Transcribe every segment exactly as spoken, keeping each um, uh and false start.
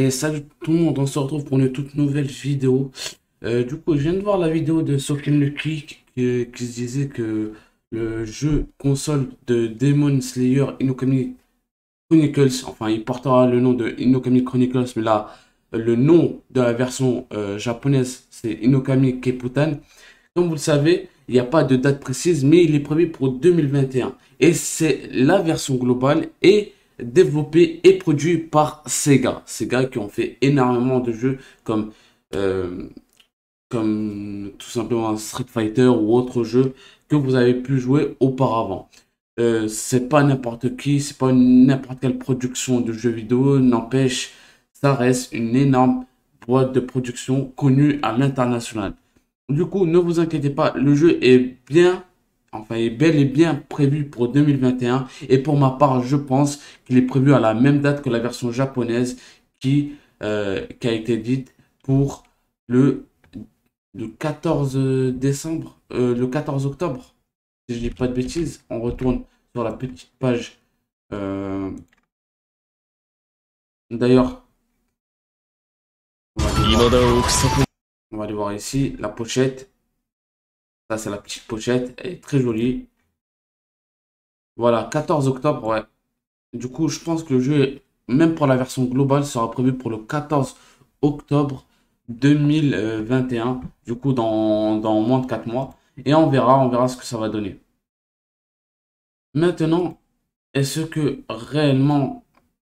Et salut tout le monde, on se retrouve pour une toute nouvelle vidéo. Euh, du coup, je viens de voir la vidéo de Soken Lucky qui, qui se disait que le jeu console de Demon Slayer Inokami Chronicles, enfin il portera le nom de Inokami Chronicles, mais là, le nom de la version euh, japonaise, c'est Inokami Keputan. Comme vous le savez, il n'y a pas de date précise, mais il est prévu pour deux mille vingt et un. Et un. Et c'est la version globale et développée et produite par Sega. Sega qui ont fait énormément de jeux comme, euh, comme tout simplement Street Fighter ou autres jeux que vous avez pu jouer auparavant. Euh, c'est pas n'importe qui, c'est pas n'importe quelle production de jeux vidéo, n'empêche, ça reste une énorme boîte de production connue à l'international. Du coup, ne vous inquiétez pas, le jeu est bien, enfin, est bel et bien prévu pour deux mille vingt et un. Et pour ma part, je pense qu'il est prévu à la même date que la version japonaise qui, euh, qui a été dite pour le, le quatorze décembre, euh, le quatorze octobre. Si je dis pas de bêtises, on retourne sur la petite page. euh, D'ailleurs, on va aller voir, on va aller voir ici la pochette. Ça, c'est la petite pochette. Elle est très jolie. Voilà, quatorze octobre, ouais. Du coup, je pense que le jeu, même pour la version globale, sera prévu pour le quatorze octobre deux mille vingt et un. Du coup, dans, dans moins de quatre mois. Et on verra, on verra ce que ça va donner. Maintenant, est-ce que réellement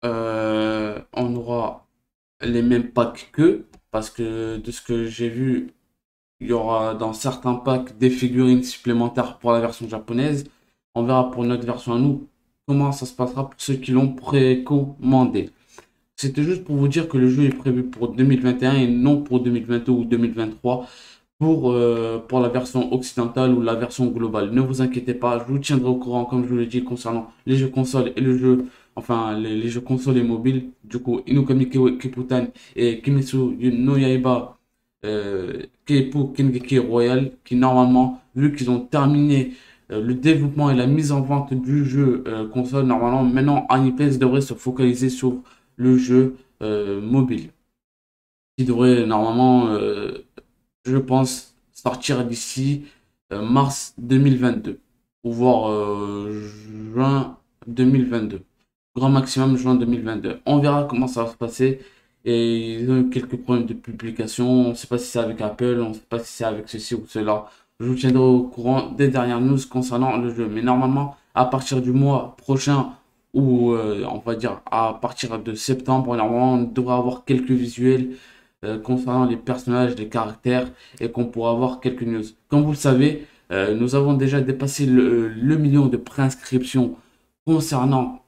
euh, on aura les mêmes packs qu'eux? Parce que de ce que j'ai vu, il y aura dans certains packs des figurines supplémentaires pour la version japonaise. On verra pour notre version à nous comment ça se passera pour ceux qui l'ont précommandé. C'était juste pour vous dire que le jeu est prévu pour deux mille vingt et un et un et non pour deux mille vingt-deux ou deux mille vingt-trois pour, euh, pour la version occidentale ou la version globale. Ne vous inquiétez pas, je vous tiendrai au courant, comme je vous l'ai dit, concernant les jeux consoles et le jeu, enfin les, les jeux consoles et mobiles. Du coup, Inokami Kiputan et Kimetsu no Yaiba euh, Keipu Kengeki Royal, qui normalement, vu qu'ils ont terminé euh, le développement et la mise en vente du jeu euh, console, normalement, maintenant, Anipex devrait se focaliser sur le jeu euh, mobile, qui devrait normalement, euh, je pense, sortir d'ici euh, mars deux mille vingt-deux, ou voire euh, juin deux mille vingt-deux. Grand maximum juin deux mille vingt-deux. On verra comment ça va se passer. Et ils ont eu quelques problèmes de publication. On ne sait pas si c'est avec Apple, on ne sait pas si c'est avec ceci ou cela. Je vous tiendrai au courant des dernières news concernant le jeu. Mais normalement, à partir du mois prochain, ou euh, on va dire à partir de septembre, normalement, on devrait avoir quelques visuels euh, concernant les personnages, les caractères, et qu'on pourra avoir quelques news. Comme vous le savez, euh, nous avons déjà dépassé le, le million de préinscriptions concernant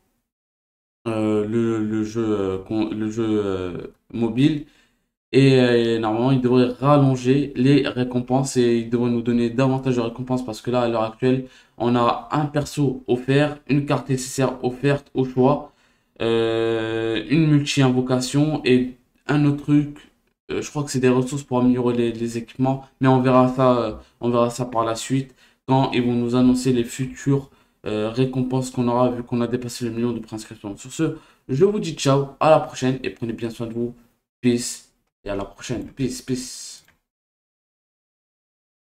euh, le, le jeu, euh, con- le jeu euh, mobile. Et euh, normalement, il devrait rallonger les récompenses et il devrait nous donner davantage de récompenses parce que là, à l'heure actuelle, on a un perso offert, une carte nécessaire offerte au choix, euh, une multi-invocation et un autre truc. Euh, je crois que c'est des ressources pour améliorer les, les équipements, mais on verra ça, euh, on verra ça par la suite quand ils vont nous annoncer les futures euh, récompenses qu'on aura vu qu'on a dépassé le million de préinscriptions. Sur ce, je vous dis ciao, à la prochaine et prenez bien soin de vous. Peace. Et à la prochaine. Peace, peace.